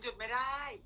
หยุดไม่ได้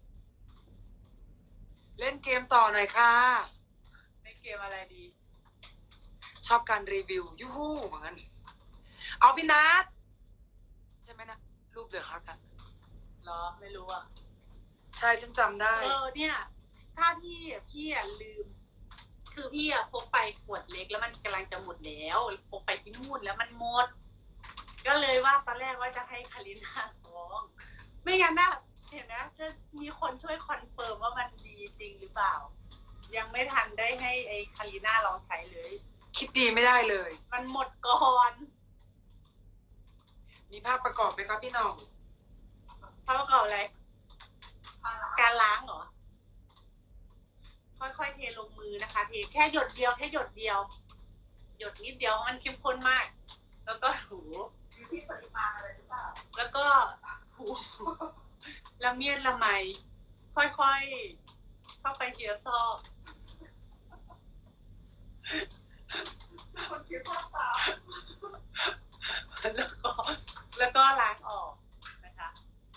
เล่นเกมต่อหน่อยค่ะในเกมอะไรดีชอบการรีวิวยูฮูเหมือนกันเอาพี่นัทใช่ไหมนะรูปเดือดฮักอะเหรอไม่รู้อ่ะใช่ฉันจำได้เนี่ย ถ้าพี่ลืม คือพี่พกไปขวดเล็กแล้วมันกำลังจะหมดแล้วพกไปที่นู่นแล้วมันหมด ก็เลยว่าตอนแรกว่าจะให้คาริน่าท้องไม่งั้นนะเห็นนะจะมีคนช่วยคอนเฟิร์มว่ามันดีจริงหรือเปล่า ยังไม่ทันได้ให้ไอ้คาริน่าลองใช้เลยคิดดีไม่ได้เลยมันหมดก่อนมีภาพประกอบไหมครับพี่น้องภาพประกอบอะไร การล้างเหรอ ค่อยๆเทลงมือนะคะเทแค่หยดเดียวหยดนิดเดียวมันเข้มข้นมาก แล้วก็ถูมีที่ปริมาณอะไรหรือเปล่าแล้วก็ถูละเมียดละไมค่อยๆเข้าไปเจียซอกคนคิดภาพตามแล้วก็ล้างออกนะคะ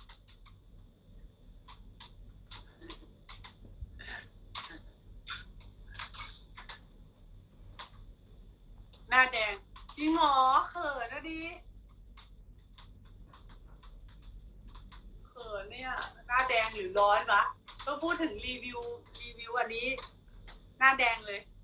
หน้าแดงจริงเหรอเขินนะดิเขินเนี่ยหน้าแดงหรือร้อนวะก็พูดถึงรีวิวอันนี้หน้าแดงเลย